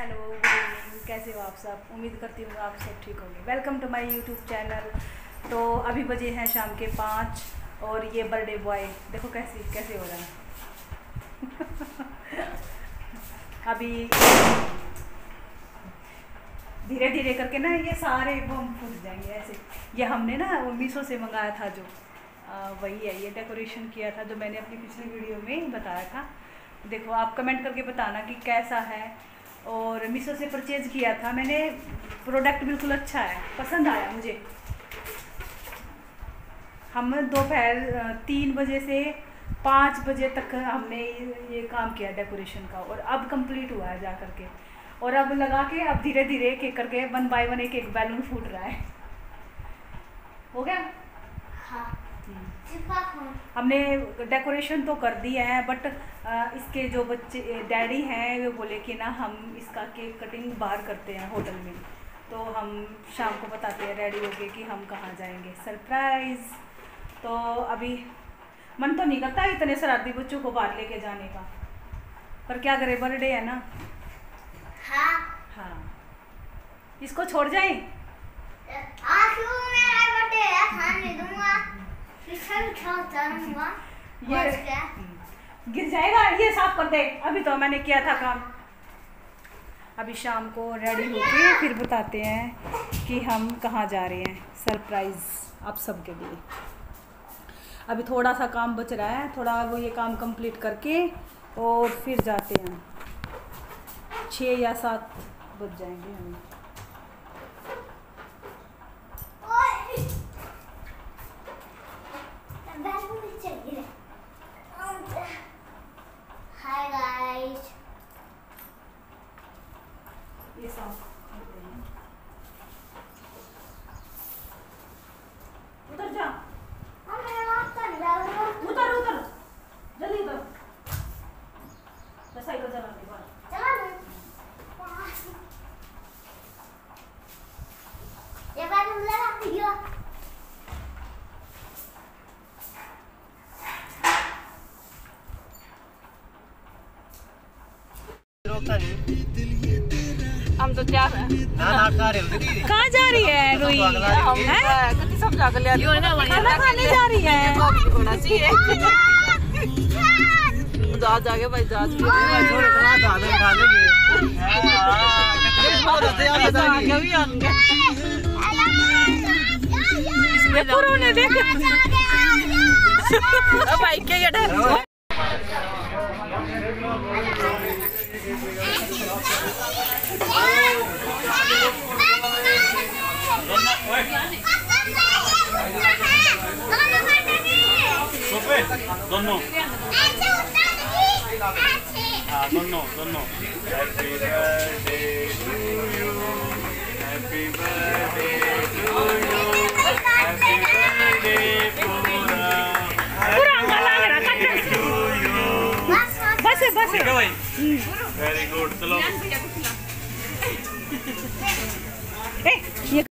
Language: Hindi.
हेलो गुड इवनिंग, कैसे हो आप सब। उम्मीद करती हूँ आप सब ठीक होंगे। Welcome to my YouTube channel. तो अभी बजे हैं शाम के 5 और ये बर्थडे बॉय देखो कैसे हो रहा है। अभी धीरे धीरे करके ना ये सारे बम फूट जाएंगे ऐसे। ये हमने ना वो मीशो से मंगाया था जो वही है, ये डेकोरेशन किया था जो मैंने अपनी पिछली वीडियो में बताया था। देखो आप कमेंट करके बताना कि कैसा है। और मीशो से परचेज़ किया था मैंने, प्रोडक्ट बिल्कुल अच्छा है, पसंद आया मुझे। हम दोपहर 3 बजे से 5 बजे तक हमने ये काम किया डेकोरेशन का, और अब कंप्लीट हुआ है जा करके। और अब लगा के अब धीरे धीरे एक एक करके 1 बाय 1 एक बैलून फूट रहा है। हो गया? हाँ। हमने डेकोरेशन तो कर दिया है, बट इसके जो बच्चे डैडी हैं वो बोले कि ना हम इसका केक कटिंग बाहर करते हैं होटल में। तो हम शाम को बताते हैं रेडी होके कि हम कहाँ जाएंगे, सरप्राइज़। तो अभी मन तो नहीं करता इतने शरारती बच्चों को बाहर लेके जाने का, पर क्या करें, बर्थडे है ना। हाँ, इसको छोड़ जाएं। ये गिर जाएगा, ये साफ कर दे। अभी तो मैंने किया था काम। अभी शाम को रेडी होके फिर बताते हैं कि हम कहाँ जा रहे हैं, सरप्राइज़ आप सबके लिए। अभी थोड़ा सा काम बच रहा है, थोड़ा वो ये काम कंप्लीट करके और फिर जाते हैं। 6 या 7 बज जाएंगे हमें। हाय गाइस, ये साफ करते हैं। उतर जा, उतर उतर जल्दी उतर। साइकिल चला के बाद हम तो क्या कहाँ जा रही है रुई? कितनी सब जाकर ले खाना खाने जा रही है। होना चाहिए। जहाज आगे भाई, जहाज ने देखा भाई क्या ये डर। दोनों हाँ दोनों happy birthday to you, happy birthday to you, happy birthday पूरा टू यू। बस वेरी गुड, चलो।